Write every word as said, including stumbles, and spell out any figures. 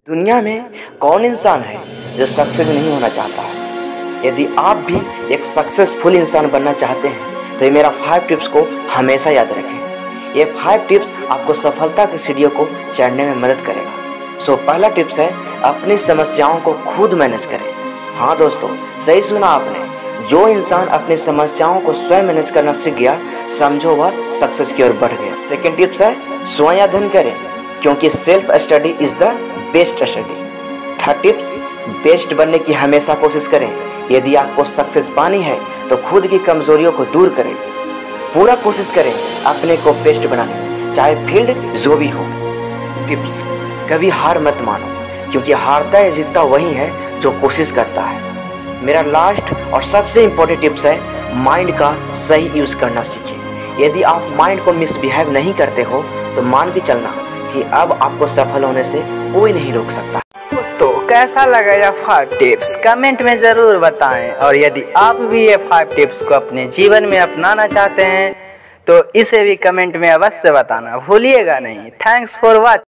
दुनिया में कौन इंसान है जो सक्सेस नहीं होना चाहता है। यदि आप भी एक सक्सेसफुल इंसान बनना चाहते हैं तो ये मेरा फाइव टिप्स को हमेशा याद रखें। ये फाइव टिप्स आपको सफलता की सीढ़ियों को चढ़ने में मदद करेगा। सो पहला टिप्स है अपनी समस्याओं को खुद मैनेज करें। हाँ दोस्तों, सही सुना आपने। जो इंसान अपनी समस्याओं को स्वयं मैनेज करना सीख गया, समझो वह सक्सेस की ओर बढ़ गया। सेकेंड टिप्स है स्वयं अध्ययन करें, क्योंकि self study is the best study. Third tips, best बनने की हमेशा कोशिश करें। यदि आपको सक्सेस पानी है तो खुद की कमजोरियों को दूर करें, पूरा कोशिश करें अपने को बेस्ट बनाने में, चाहे फील्ड जो भी हो। टिप्स, कभी हार मत मानो, क्योंकि हारता है जीतता वही है जो कोशिश करता है। मेरा लास्ट और सबसे इम्पोर्टेंट टिप्स है माइंड का सही यूज करना सीखिए। यदि आप माइंड को मिसबिहेव नहीं करते हो तो मान के चलना कि अब आपको सफल होने से कोई नहीं रोक सकता। दोस्तों, कैसा लगा यह फाइव टिप्स कमेंट में ज़रूर बताएं। और यदि आप भी ये फाइव टिप्स को अपने जीवन में अपनाना चाहते हैं तो इसे भी कमेंट में अवश्य बताना भूलिएगा नहीं। Thanks for watching.